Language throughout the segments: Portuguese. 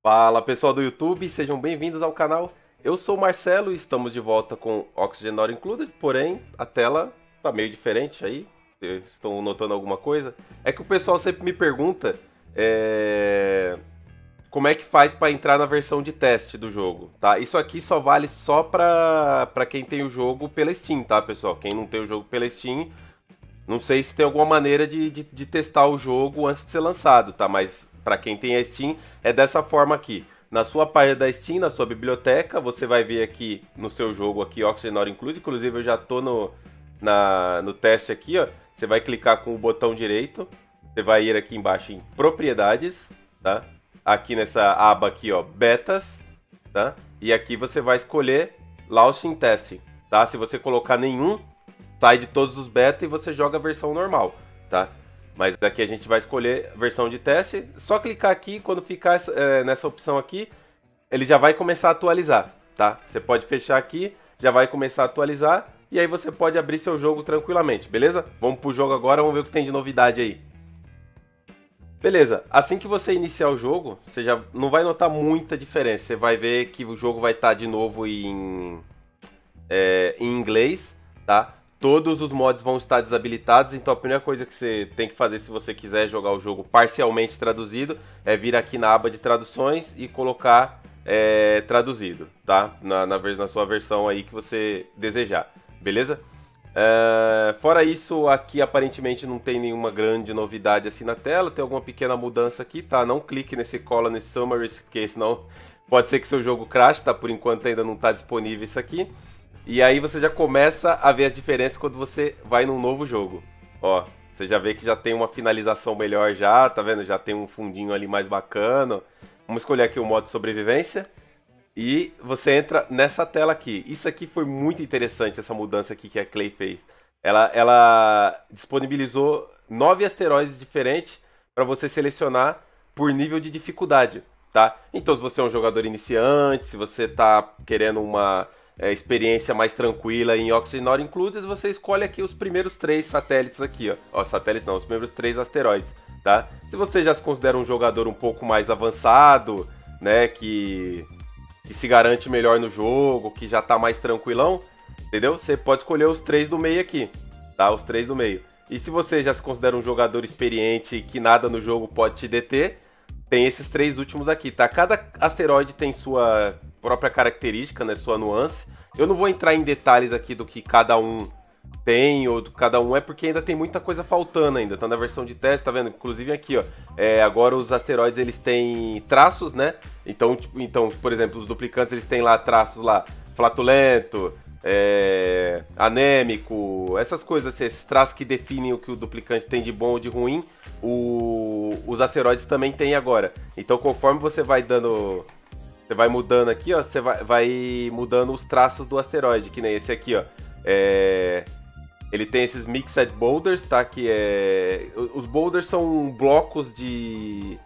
Fala pessoal do YouTube, sejam bem-vindos ao canal. Eu sou o Marcelo e estamos de volta com Oxygen Not Included, porém a tela tá meio diferente aí. Vocês estão notando alguma coisa? É que o pessoal sempre me pergunta como é que faz para entrar na versão de teste do jogo, tá? Isso aqui só vale só para quem tem o jogo pela Steam, tá, pessoal? Quem não tem o jogo pela Steam, não sei se tem alguma maneira de testar o jogo antes de ser lançado, tá? Mas para quem tem a Steam, é dessa forma aqui. Na sua página da Steam, na sua biblioteca, você vai ver aqui no seu jogo aqui, Oxygen Not Included. Inclusive eu já tô no teste aqui, ó. Você vai clicar com o botão direito. Você vai ir aqui embaixo em propriedades, tá? Aqui nessa aba aqui, ó, betas, tá? E aqui você vai escolher Launching Test, tá? Se você colocar nenhum, sai de todos os beta e você joga a versão normal, tá? Mas daqui a gente vai escolher a versão de teste. Só clicar aqui, quando ficar nessa opção aqui, ele já vai começar a atualizar, tá? Você pode fechar aqui, já vai começar a atualizar. E aí você pode abrir seu jogo tranquilamente, beleza? Vamos pro jogo agora, vamos ver o que tem de novidade aí. Beleza, assim que você iniciar o jogo, você já não vai notar muita diferença. Você vai ver que o jogo vai estar de novo em inglês, tá? Todos os mods vão estar desabilitados, então a primeira coisa que você tem que fazer se você quiser jogar o jogo parcialmente traduzido é vir aqui na aba de traduções e colocar traduzido, tá? Na sua versão aí que você desejar, beleza? Fora isso, aqui aparentemente não tem nenhuma grande novidade assim na tela, tem alguma pequena mudança aqui, tá? Não clique nesse Colony Summaries, porque senão pode ser que seu jogo crash, tá? Por enquanto ainda não está disponível isso aqui. E aí você já começa a ver as diferenças quando você vai num novo jogo. Ó, você já vê que já tem uma finalização melhor já, tá vendo? Já tem um fundinho ali mais bacana. Vamos escolher aqui o modo sobrevivência. E você entra nessa tela aqui. Isso aqui foi muito interessante, essa mudança aqui que a Clay fez. Ela disponibilizou 9 asteroides diferentes para você selecionar por nível de dificuldade, tá? Então se você é um jogador iniciante, se você tá querendo uma experiência mais tranquila em Oxygen Not Included, você escolhe aqui os primeiros 3 satélites aqui, ó. Satélites não, os primeiros 3 asteroides, tá? Se você já se considera um jogador um pouco mais avançado, né, que se garante melhor no jogo, que já tá mais tranquilão, entendeu? Você pode escolher os 3 do meio aqui, tá? Os 3 do meio. E se você já se considera um jogador experiente e que nada no jogo pode te deter, tem esses 3 últimos aqui, tá? Cada asteroide tem sua própria característica, né? Sua nuance. Eu não vou entrar em detalhes aqui do que cada um tem ou do que cada um é, porque ainda tem muita coisa faltando ainda. Tá na versão de teste, tá vendo? Inclusive aqui, ó. Agora os asteroides, eles têm traços, né? Então, por exemplo, os duplicantes, eles têm lá traços lá. Flatulento, anêmico, essas coisas assim, esses traços que definem o que o duplicante tem de bom ou de ruim, os asteroides também têm agora. Então conforme você vai dando, você vai mudando aqui, ó, você vai mudando os traços do asteroide, que nem esse aqui, ó. Ele tem esses Mixed Boulders, tá? Que os boulders são blocos de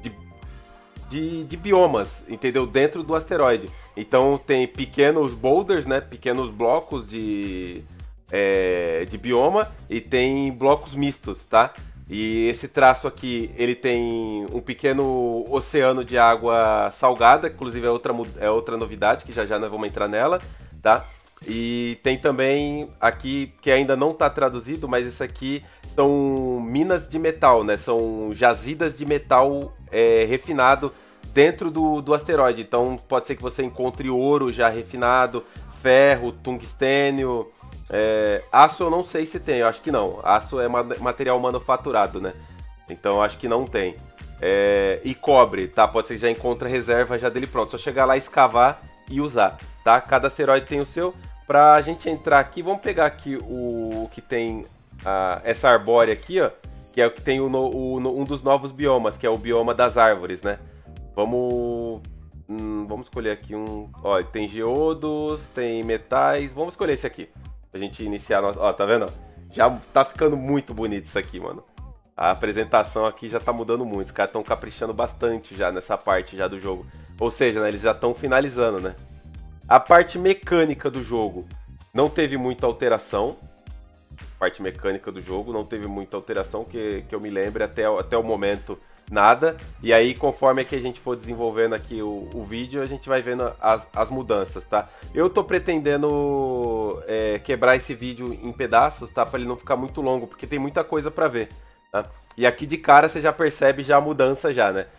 biomas, entendeu? Dentro do asteroide. Então tem pequenos boulders, né? Pequenos blocos de bioma e tem blocos mistos, tá? E esse traço aqui, ele tem um pequeno oceano de água salgada, inclusive é outra novidade, que já nós vamos entrar nela, tá? E tem também aqui, que ainda não está traduzido, mas isso aqui são minas de metal, né? São jazidas de metal refinado dentro do asteroide. Então pode ser que você encontre ouro já refinado, ferro, tungstênio, aço eu não sei se tem, eu acho que não. Aço é material manufaturado, né? Então eu acho que não tem. E cobre, tá? Pode ser que já encontre reserva já dele pronto. Só chegar lá, escavar e usar, tá? Cada asteroide tem o seu. Pra gente entrar aqui, vamos pegar aqui o que tem essa arbórea aqui, ó. Que é o que tem um dos novos biomas, que é o bioma das árvores, né? Vamos escolher aqui um... Ó, tem geodos, tem metais... Vamos escolher esse aqui. Pra gente iniciar... Ó, tá vendo? Já tá ficando muito bonito isso aqui, mano. A apresentação aqui já tá mudando muito. Os caras estão caprichando bastante já nessa parte já do jogo. Ou seja, né, eles já estão finalizando, né? A parte mecânica do jogo não teve muita alteração. A parte mecânica do jogo não teve muita alteração que eu me lembre até o momento. nada. E aí, conforme que a gente for desenvolvendo aqui o vídeo, a gente vai vendo as mudanças, tá? Eu tô pretendendo quebrar esse vídeo em pedaços, tá? Pra ele não ficar muito longo, porque tem muita coisa pra ver, tá? E aqui de cara você já percebe já a mudança já, né?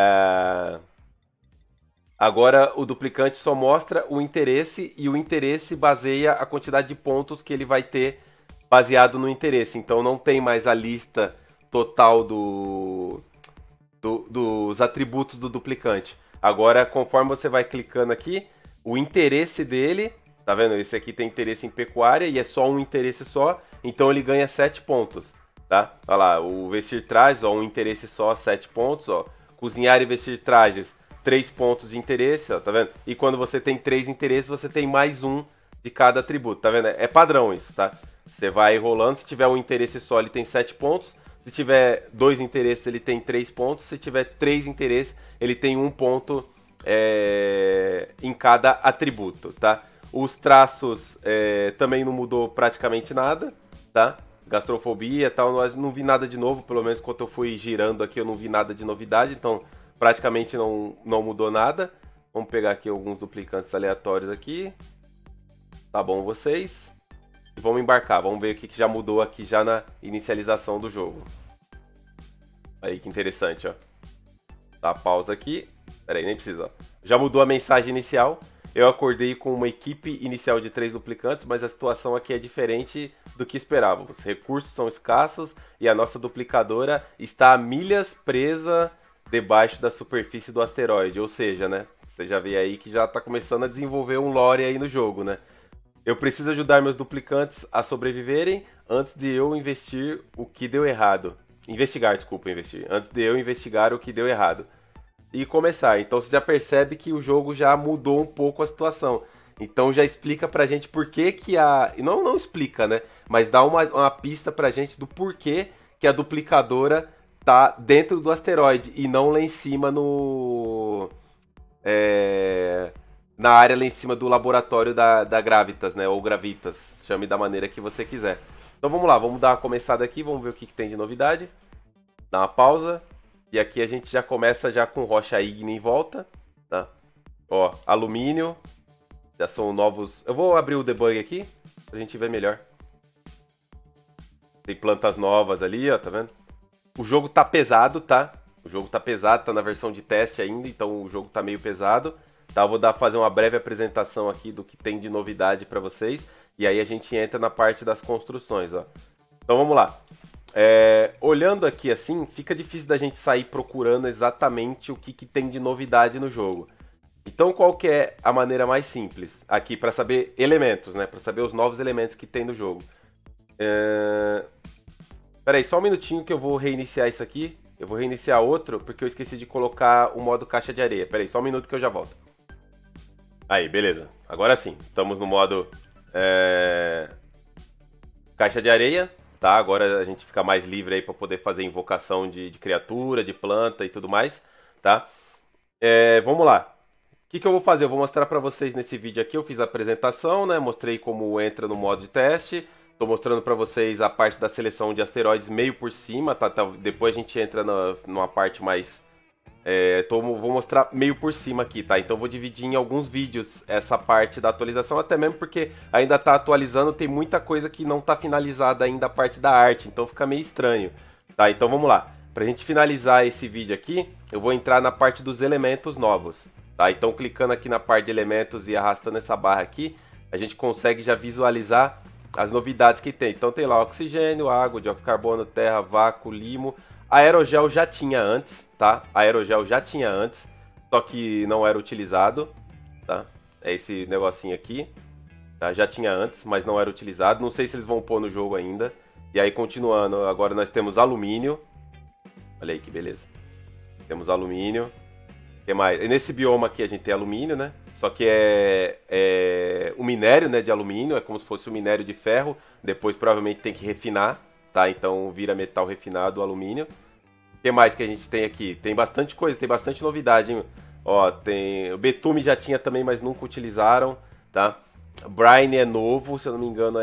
Agora o duplicante só mostra o interesse e o interesse baseia a quantidade de pontos que ele vai ter baseado no interesse. Então não tem mais a lista total dos atributos do duplicante. Agora, conforme você vai clicando aqui, o interesse dele, tá vendo? Esse aqui tem interesse em pecuária e é só um interesse só, então ele ganha 7 pontos, tá? Olha lá, o vestir trajes, ó, um interesse só, 7 pontos, ó. Cozinhar e vestir trajes, 3 pontos de interesse, ó, tá vendo? E quando você tem 3 interesses, você tem mais um de cada atributo, tá vendo? É padrão isso, tá? Você vai rolando, se tiver um interesse só, ele tem 7 pontos. Se tiver 2 interesses, ele tem 3 pontos. Se tiver 3 interesses, ele tem 1 ponto em cada atributo, tá? Os traços também não mudou praticamente nada, tá? Gastrofobia e tal, não vi nada de novo, pelo menos quando eu fui girando aqui eu não vi nada de novidade, então praticamente não mudou nada. Vamos pegar aqui alguns duplicantes aleatórios aqui. Tá bom vocês? E vamos embarcar, vamos ver o que já mudou aqui já na inicialização do jogo. Aí que interessante, ó. Dá a pausa aqui. Pera aí, nem precisa, ó. Já mudou a mensagem inicial. Eu acordei com uma equipe inicial de 3 duplicantes, mas a situação aqui é diferente do que esperávamos. Recursos são escassos e a nossa duplicadora está a milhas presa debaixo da superfície do asteroide. Ou seja, né? Você já vê aí que já está começando a desenvolver um lore aí no jogo, né? Eu preciso ajudar meus duplicantes a sobreviverem antes de eu investir o que deu errado. Investigar, desculpa, investir. Antes de eu investigar o que deu errado. E começar. Então você já percebe que o jogo já mudou um pouco a situação. Então já explica pra gente por que que a... Não explica, né? Mas dá uma pista pra gente do porquê que a duplicadora tá dentro do asteroide e não lá em cima no... na área lá em cima do laboratório da Gravitas, né? Ou Gravitas, chame da maneira que você quiser. Então vamos lá, vamos dar uma começada aqui, vamos ver o que tem de novidade. Dá uma pausa. E aqui a gente já começa já com rocha ígnea em volta, tá? Ó, alumínio. Já são novos... Eu vou abrir o debug aqui, pra gente ver melhor. Tem plantas novas ali, ó, tá vendo? O jogo tá pesado, tá? O jogo tá pesado, tá na versão de teste ainda, então o jogo tá meio pesado. Tá, eu vou fazer uma breve apresentação aqui do que tem de novidade para vocês. E aí a gente entra na parte das construções, ó. Então vamos lá. Olhando aqui assim, fica difícil da gente sair procurando exatamente o que tem de novidade no jogo. Então qual que é a maneira mais simples aqui para saber elementos, né? Para saber os novos elementos que tem no jogo. Pera aí, só um minutinho que eu vou reiniciar isso aqui. Eu vou reiniciar outro porque eu esqueci de colocar o modo caixa de areia. Pera aí, só um minuto que eu já volto. Aí, beleza. Agora sim, estamos no modo caixa de areia, tá? Agora a gente fica mais livre aí para poder fazer invocação de criatura, de planta e tudo mais, tá? Vamos lá. O que eu vou fazer? Eu vou mostrar para vocês nesse vídeo aqui. Eu fiz a apresentação, né? Mostrei como entra no modo de teste. Estou mostrando para vocês a parte da seleção de asteroides meio por cima, tá? Depois a gente entra numa parte mais... vou mostrar meio por cima aqui, tá? Então vou dividir em alguns vídeos essa parte da atualização, até mesmo porque ainda tá atualizando, tem muita coisa que não tá finalizada ainda a parte da arte, então fica meio estranho, tá? Então vamos lá. Pra gente finalizar esse vídeo aqui, eu vou entrar na parte dos elementos novos, tá? Então clicando aqui na parte de elementos e arrastando essa barra aqui, a gente consegue já visualizar as novidades que tem. Então tem lá oxigênio, água, dióxido de carbono, terra, vácuo, limo. Aerogel já tinha antes, tá? Aerogel já tinha antes, só que não era utilizado, tá? É esse negocinho aqui, tá? Já tinha antes, mas não era utilizado. Não sei se eles vão pôr no jogo ainda. E aí, continuando, agora nós temos alumínio. Olha aí que beleza. Temos alumínio. O que mais? E nesse bioma aqui a gente tem alumínio, né? Só que é o minério, né, de alumínio, é como se fosse o minério de ferro. Depois provavelmente tem que refinar, tá? Então vira metal refinado, o alumínio. O que mais que a gente tem aqui? Tem bastante coisa, tem bastante novidade, hein? Ó, tem... O betume já tinha também, mas nunca utilizaram, tá? Brine é novo, se eu não me engano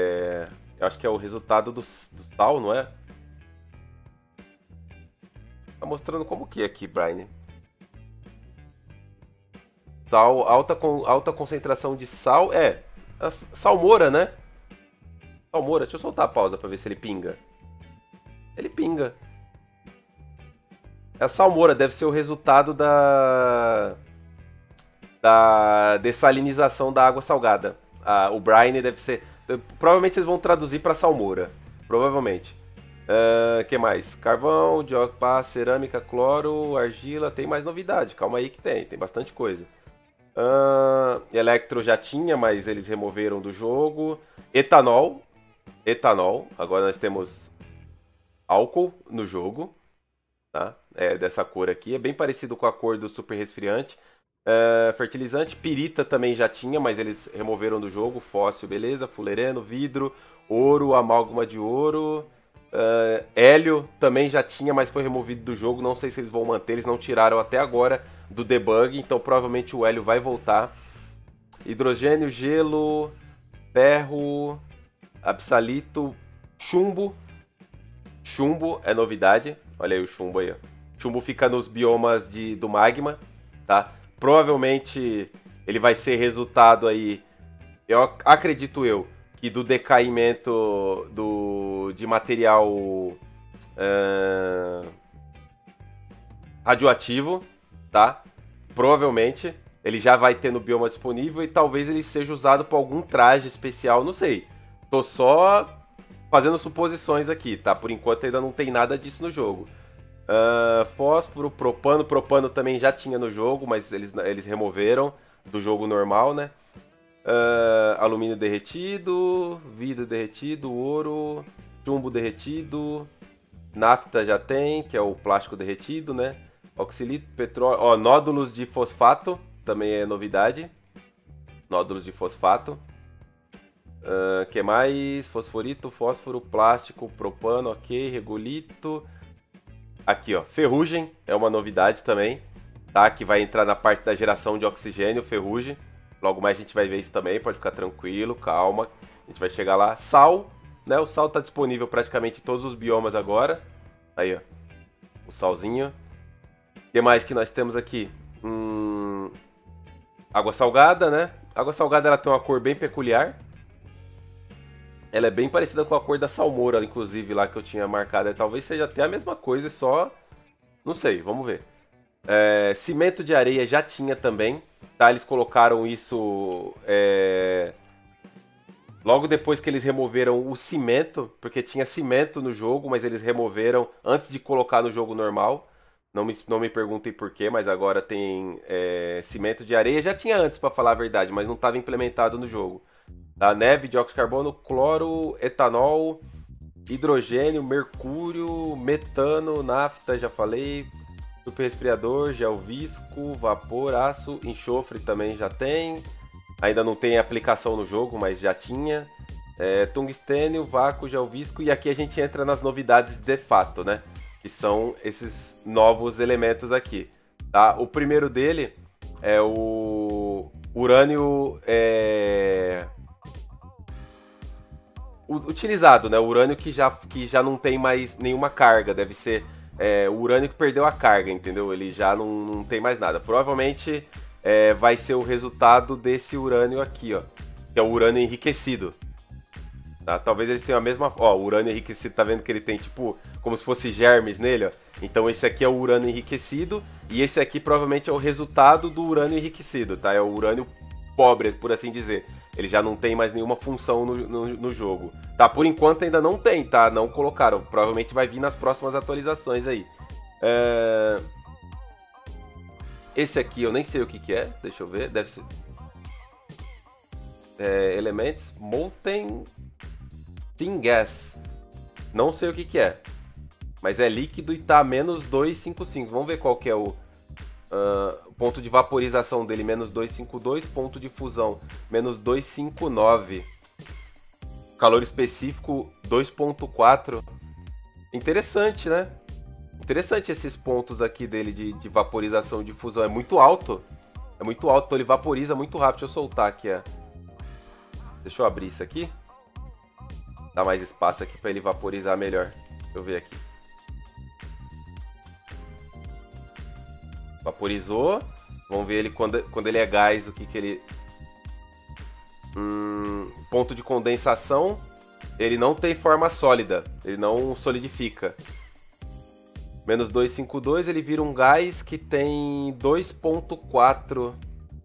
eu acho que é o resultado do sal, não é? Tá mostrando como que é aqui, Brian? Sal, alta concentração de sal. Salmoura, né? Salmoura. Deixa eu soltar a pausa pra ver se ele pinga. Ele pinga. A salmoura deve ser o resultado da dessalinização da água salgada. O brine deve ser. Provavelmente eles vão traduzir para salmoura. Provavelmente. Que mais? Carvão, dióxido, pá, cerâmica, cloro, argila. Tem mais novidade. Calma aí que tem bastante coisa. Electro já tinha, mas eles removeram do jogo. Etanol. Agora nós temos álcool no jogo. Tá? É dessa cor aqui. É bem parecido com a cor do super resfriante. Fertilizante, pirita também já tinha, mas eles removeram do jogo. Fóssil, beleza. Fulereno, vidro, ouro, amálgama de ouro. Hélio também já tinha, mas foi removido do jogo. Não sei se eles vão manter, eles não tiraram até agora do debug, então provavelmente o hélio vai voltar. Hidrogênio, gelo, ferro, absalito, chumbo. Chumbo é novidade. Olha aí o chumbo aí, ó. Chumbo fica nos biomas do magma, tá? Provavelmente ele vai ser resultado aí, acredito eu, que do decaimento de material radioativo, tá? Provavelmente ele já vai ter no bioma disponível e talvez ele seja usado por algum traje especial, não sei. Tô só fazendo suposições aqui, tá? Por enquanto ainda não tem nada disso no jogo. Fósforo, propano. Propano também já tinha no jogo, mas eles removeram do jogo normal, né? Alumínio derretido, vidro derretido, ouro, chumbo derretido, nafta já tem, que é o plástico derretido, né? Oxilito, petróleo, nódulos de fosfato, também é novidade. Nódulos de fosfato. Que mais? Fosforito, fósforo, plástico, propano, ok, regolito. Aqui, ó, ferrugem é uma novidade também, tá? Que vai entrar na parte da geração de oxigênio, ferrugem. Logo mais a gente vai ver isso também, pode ficar tranquilo, calma. A gente vai chegar lá. Sal, né? O sal tá disponível praticamente em todos os biomas agora. Aí, ó, o salzinho. O que mais que nós temos aqui? Água salgada, né? Água salgada ela tem uma cor bem peculiar. Ela é bem parecida com a cor da salmoura, inclusive, lá que eu tinha marcado. Talvez seja até a mesma coisa, só... Não sei, vamos ver. Cimento de areia já tinha também, tá? Eles colocaram isso logo depois que eles removeram o cimento, porque tinha cimento no jogo, mas eles removeram antes de colocar no jogo normal. Não me perguntem por quê, mas agora tem cimento de areia. Já tinha antes, para falar a verdade, mas não estava implementado no jogo. Tá? Neve, dióxido de carbono, cloro, etanol, hidrogênio, mercúrio, metano, nafta, já falei, super resfriador, gel visco, vapor, aço, enxofre também já tem. Ainda não tem aplicação no jogo, mas já tinha. Tungstênio, vácuo, gel visco. E aqui a gente entra nas novidades de fato, né? Que são esses novos elementos aqui. Tá? O primeiro dele é o urânio utilizado, né? O urânio que já não tem mais nenhuma carga. Deve ser o urânio que perdeu a carga, entendeu? Ele já não tem mais nada. Provavelmente vai ser o resultado desse urânio aqui, ó. Que é o urânio enriquecido. Tá? Talvez eles tenham a mesma... Ó, o urânio enriquecido, tá vendo que ele tem, tipo, como se fosse germes nele, ó. Então esse aqui é o urânio enriquecido e esse aqui provavelmente é o resultado do urânio enriquecido, tá? É o urânio pobre, por assim dizer. Ele já não tem mais nenhuma função no jogo. Tá, por enquanto ainda não tem, tá? Não colocaram. Provavelmente vai vir nas próximas atualizações aí. Esse aqui eu nem sei o que é. Deixa eu ver. Deve ser... Elements Molten Thin Gas. Não sei o que é. Mas é líquido e tá menos 255. Vamos ver qual que é o ponto de vaporização dele. Menos 252. Ponto de fusão. Menos 259. Calor específico 2.4. Interessante, né? Interessante esses pontos aqui dele de vaporização, de fusão. É muito alto. É muito alto, então ele vaporiza muito rápido. Deixa eu soltar aqui, Deixa eu abrir isso aqui. Dá mais espaço aqui para ele vaporizar melhor. Deixa eu ver aqui. Vaporizou. Vamos ver ele quando ele é gás, o que ele... ponto de condensação. Ele não tem forma sólida. Ele não solidifica. Menos 252, ele vira um gás que tem 2.4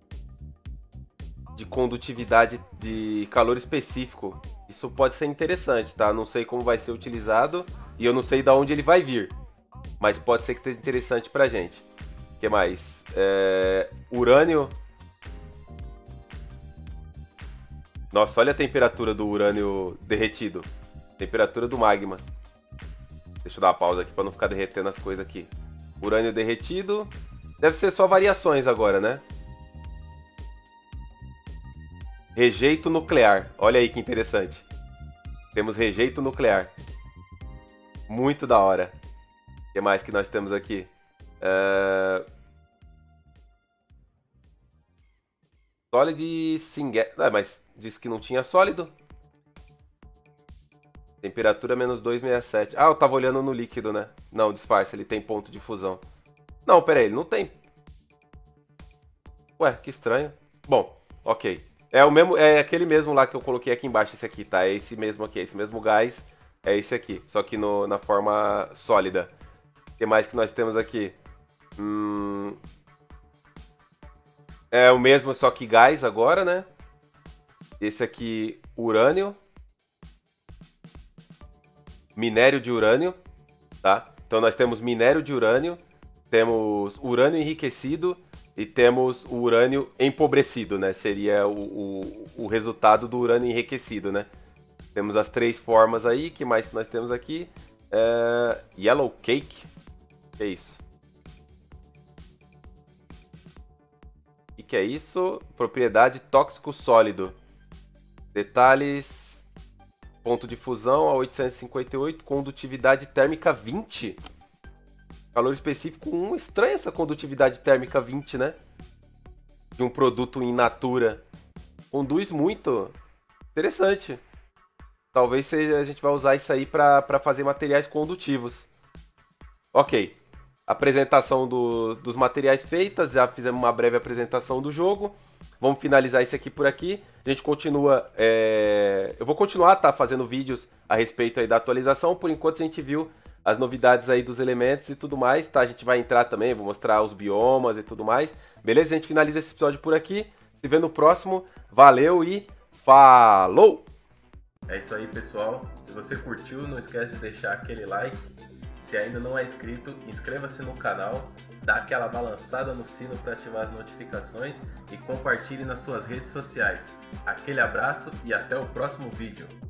de condutividade de calor específico. Isso pode ser interessante, tá? Não sei como vai ser utilizado e eu não sei de onde ele vai vir. Mas pode ser que seja interessante pra gente. O que mais? Urânio. Nossa, olha a temperatura do urânio derretido. Temperatura do magma. Deixa eu dar uma pausa aqui pra não ficar derretendo as coisas aqui. Urânio derretido. Deve ser só variações agora, né? Rejeito nuclear. Olha aí que interessante. Temos rejeito nuclear. Muito da hora. O que mais que nós temos aqui? Solid Syngas. Ah, mas disse que não tinha sólido. Temperatura menos 267. Ah, eu tava olhando no líquido, né? Não, disfarça, ele tem ponto de fusão. Não, pera aí, ele não tem. Ué, que estranho. Bom, ok. É o mesmo, é aquele mesmo lá que eu coloquei aqui embaixo, esse aqui, tá? É esse mesmo aqui, esse mesmo gás. É esse aqui, só que na forma sólida. O que mais que nós temos aqui? É o mesmo, só que gás agora, né? Esse aqui, urânio. Minério de urânio, tá? Então nós temos minério de urânio, temos urânio enriquecido e temos o urânio empobrecido, né? Seria o resultado do urânio enriquecido, né? Temos as três formas aí. Que mais que nós temos aqui? Yellow Cake. Que é isso? O que é isso? Propriedade tóxico sólido. Detalhes... Ponto de fusão a 858, condutividade térmica 20. Calor específico 1. Estranha essa condutividade térmica 20, né? De um produto in natura. Conduz muito. Interessante. Talvez seja, a gente vai usar isso aí para fazer materiais condutivos. Ok. Apresentação dos materiais feitas. Já fizemos uma breve apresentação do jogo. Vamos finalizar isso aqui por aqui. A gente continua... Eu vou continuar, tá, fazendo vídeos a respeito aí da atualização. Por enquanto a gente viu as novidades aí dos elementos e tudo mais, tá? A gente vai entrar também, vou mostrar os biomas e tudo mais. Beleza? A gente finaliza esse episódio por aqui. Se vê no próximo. Valeu e falou! É isso aí, pessoal. Se você curtiu, não esquece de deixar aquele like. Se ainda não é inscrito, inscreva-se no canal, dá aquela balançada no sino para ativar as notificações e compartilhe nas suas redes sociais. Aquele abraço e até o próximo vídeo.